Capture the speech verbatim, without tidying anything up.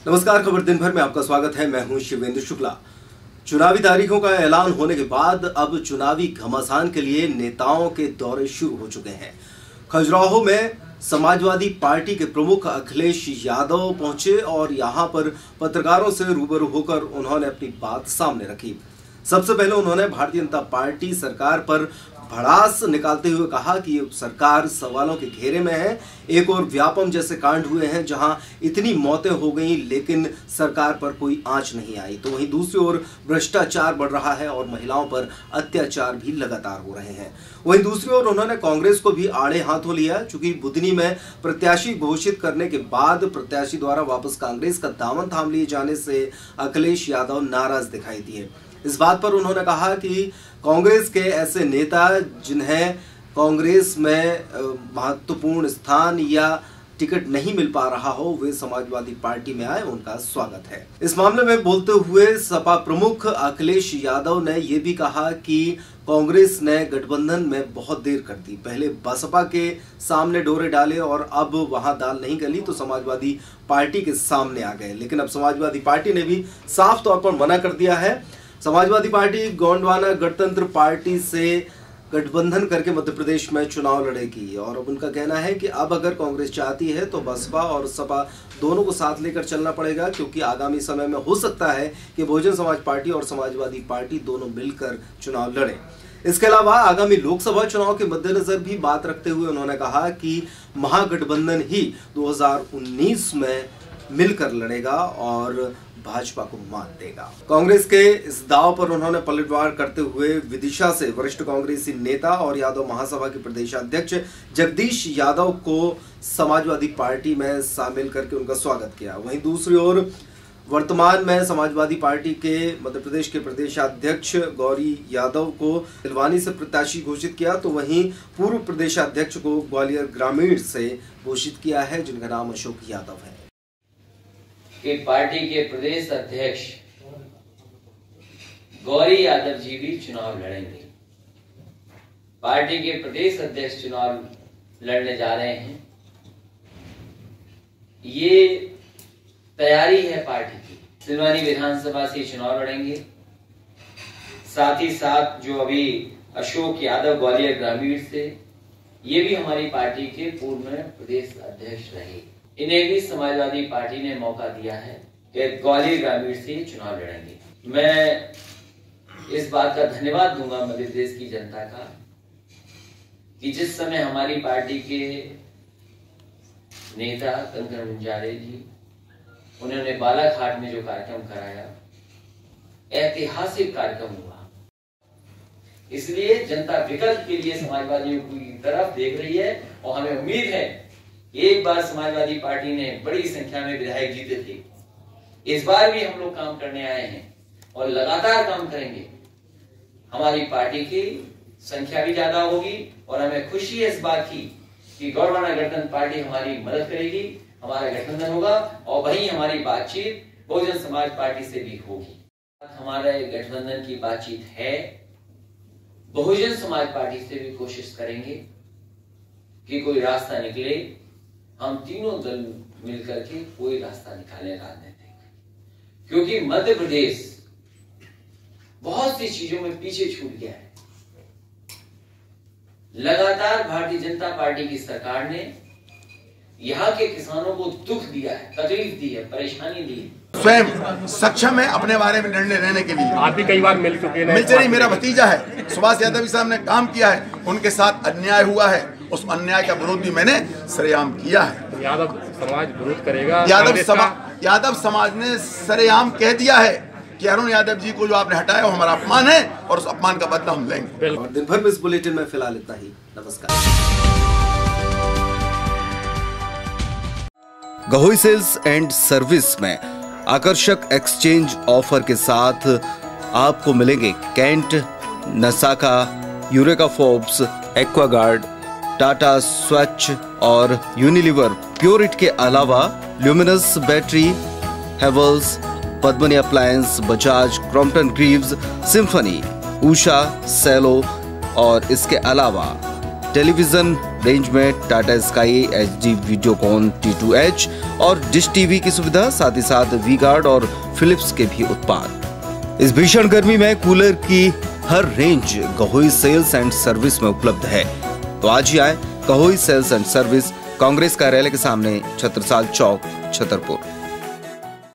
नमस्कार, खबर दिन भर में आपका स्वागत है। मैं हूं शिवेंद्र शुक्ला। चुनावी तारीखों का ऐलान होने के बाद अब चुनावी घमासान के लिए नेताओं के दौरे शुरू हो चुके हैं। खजुराहो में समाजवादी पार्टी के प्रमुख अखिलेश यादव पहुंचे और यहां पर पत्रकारों से रूबरू होकर उन्होंने अपनी बात सामने रखी। सबसे पहले उन्होंने भारतीय जनता पार्टी सरकार पर भड़ास निकालते हुए कहा कि सरकार सवालों के घेरे में है। एक और व्यापम जैसे कांड हुए हैं जहां इतनी मौतें हो गई लेकिन सरकार पर कोई आंच नहीं आई, तो वहीं दूसरी ओर भ्रष्टाचार बढ़ रहा है और महिलाओं पर अत्याचार भी लगातार हो रहे हैं। वहीं दूसरी ओर उन्होंने कांग्रेस को भी आड़े हाथों लिया, चूंकि बुधनी में प्रत्याशी घोषित करने के बाद प्रत्याशी द्वारा वापस कांग्रेस का दामन थाम लिए जाने से अखिलेश यादव नाराज दिखाई दिए। इस बात पर उन्होंने कहा कि कांग्रेस के ऐसे नेता जिन्हें कांग्रेस में महत्वपूर्ण स्थान या टिकट नहीं मिल पा रहा हो, वे समाजवादी पार्टी में आए, उनका स्वागत है। इस मामले में बोलते हुए सपा प्रमुख अखिलेश यादव ने यह भी कहा कि कांग्रेस ने गठबंधन में बहुत देर कर दी। पहले बसपा के सामने डोरे डाले और अब वहां दाल नहीं गली तो समाजवादी पार्टी के सामने आ गए, लेकिन अब समाजवादी पार्टी ने भी साफ तौर पर मना कर दिया है। समाजवादी पार्टी गोंडवाना गणतंत्र पार्टी से गठबंधन करके मध्य प्रदेश में चुनाव लड़ेगी और अब उनका कहना है कि अब अगर कांग्रेस चाहती है तो बसपा और सपा दोनों को साथ लेकर चलना पड़ेगा, क्योंकि आगामी समय में हो सकता है कि बहुजन समाज पार्टी और समाजवादी पार्टी दोनों मिलकर चुनाव लड़े। इसके अलावा आगामी लोकसभा चुनाव के मद्देनजर भी बात रखते हुए उन्होंने कहा कि महागठबंधन ही दो हज़ार उन्नीस में मिलकर लड़ेगा और भाजपा को मात देगा। कांग्रेस के इस दाव पर उन्होंने पलटवार करते हुए विदिशा से वरिष्ठ कांग्रेसी नेता और यादव महासभा के प्रदेशाध्यक्ष जगदीश यादव को समाजवादी पार्टी में शामिल करके उनका स्वागत किया। वहीं दूसरी ओर वर्तमान में समाजवादी पार्टी के मध्य प्रदेश के प्रदेशाध्यक्ष गौरी यादव को तिलवानी से प्रत्याशी घोषित किया, तो वहीं पूर्व प्रदेशाध्यक्ष को ग्वालियर ग्रामीण से घोषित किया है, जिनका नाम अशोक यादव है। कि पार्टी के प्रदेश अध्यक्ष गौरी यादव जी भी चुनाव लड़ेंगे। पार्टी के प्रदेश अध्यक्ष चुनाव लड़ने जा रहे हैं, ये तैयारी है पार्टी की। तिलवानी विधानसभा से चुनाव लड़ेंगे। साथ ही साथ जो अभी अशोक यादव ग्वालियर ग्रामीण से, ये भी हमारी पार्टी के पूर्व में प्रदेश अध्यक्ष रहे। इन्हें भी समाजवादी पार्टी ने मौका दिया है कि ग्वालियर ग्रामीण से चुनाव लड़ेंगे। मैं इस बात का धन्यवाद दूंगा मध्य प्रदेश की जनता का कि जिस समय हमारी पार्टी के नेता कंकण मुंजारे जी, उन्होंने बालाघाट में जो कार्यक्रम कराया, ऐतिहासिक कार्यक्रम हुआ। इसलिए जनता विकल्प के लिए समाजवादियों की तरफ देख रही है और हमें उम्मीद है एक बार समाजवादी पार्टी ने बड़ी संख्या में विधायक जीते थे, इस बार भी हम लोग काम करने आए हैं और लगातार काम करेंगे। हमारी पार्टी की संख्या भी ज्यादा होगी और हमें खुशी है इस बात की कि गोंडवाना गणतंत्र पार्टी हमारी मदद करेगी, हमारा गठबंधन होगा और वहीं हमारी बातचीत बहुजन समाज पार्टी से भी होगी। हमारे गठबंधन की बातचीत है, बहुजन समाज पार्टी से भी कोशिश करेंगे कि कोई रास्ता निकले, हम तीनों दल मिलकर के कोई रास्ता निकाले राजनीतिक, क्योंकि मध्य प्रदेश बहुत सी चीजों में पीछे छूट गया है। लगातार भारतीय जनता पार्टी की सरकार ने यहाँ के किसानों को दुख दिया है, तकलीफ दी है, परेशानी दी है। स्वयं सक्षम है अपने बारे में निर्णय लेने के लिए। आप भी कई बार मिल चुके हैं। मिल चुके, मेरा भतीजा है सुभाष यादव साहब ने काम किया है, उनके साथ अन्याय हुआ है, उस अन्याय का विरोध भी मैंने सरेआम किया है। यादव समाज विरोध करेगा। यादव समाज यादव समाज ने सरेआम कह दिया है कि अरुण यादव जी को जो आपने हटाया वो हमारा अपमान है और उस अपमान का बदला हम लेंगे। और दिन भर में इस बुलेटिन में फिलहाल इतना ही। नमस्कार। गहोई सेल्स एंड सर्विस में आकर्षक एक्सचेंज ऑफर के साथ आपको मिलेंगे Kent, Nasaka, Eureka Forbes, Aquaguard, Tata Swach और यूनिलीवर प्योरिट के अलावा Luminous battery, Havells, Padmini appliance, Bajaj, Crompton Greaves, Symphony, Usha, Cello और इसके अलावा टेलीविजन, रेंज में Tata Sky, HD Videocon T two H और डिश टीवी की सुविधा, साथ ही साथ वी गार्ड और फिलिप्स के भी उत्पाद। इस भीषण गर्मी में कूलर की हर रेंज कहोई सेल्स एंड सर्विस में उपलब्ध है। तो आज ही आए कहोई सेल्स एंड सर्विस, कांग्रेस कार्यालय के सामने, छत्रसाल चौक, छतरपुर।